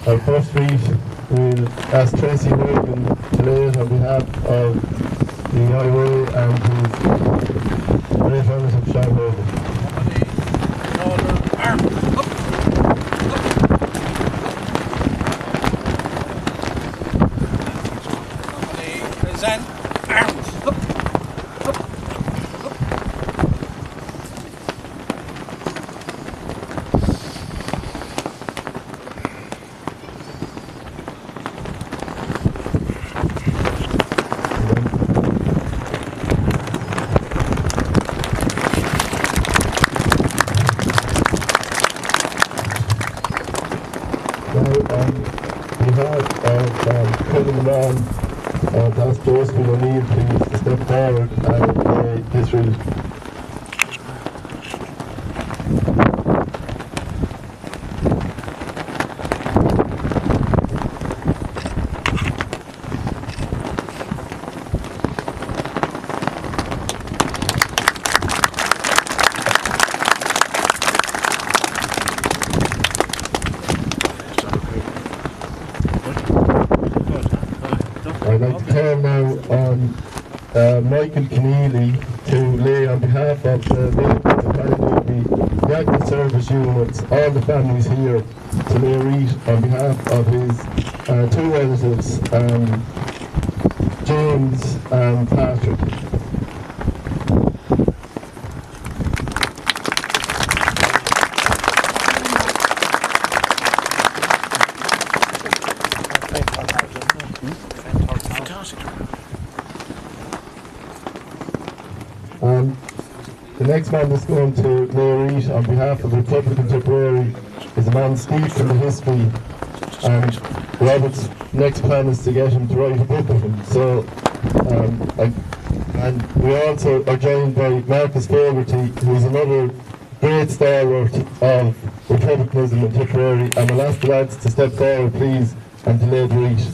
our first wreath, we'll ask Tracy Hogan to lay it on behalf of the IRA and his great relative Sean Hogan. Present arms. Up. Crannavone that's Joseph O'Neill, please, to step forward and play this wreath. I'd like to call now on Michael Keneally to lay on behalf of the National Service Units, all the families here, to lay a wreath on behalf of his two relatives, James and Patrick. The next man that's going to lay a wreath on behalf of Republican Tipperary is a man steeped in the history, and Robert's next plan is to get him to write a book with him. So, and we also are joined by Marcus Fogarty, who is another great stalwart of Republicanism in Tipperary, and we'll ask the lads to step forward, please, and to lay the wreath.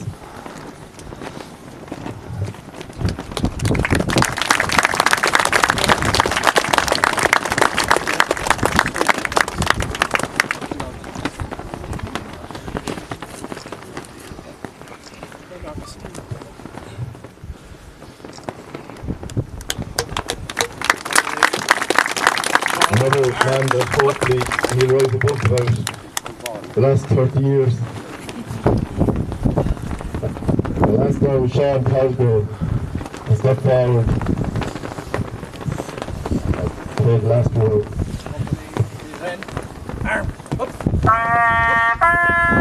Another man that hopefully he'll write a book about the last 30 years. The last guy was Sean Cosgrove. Step forward. Play the last word. Arm. Up.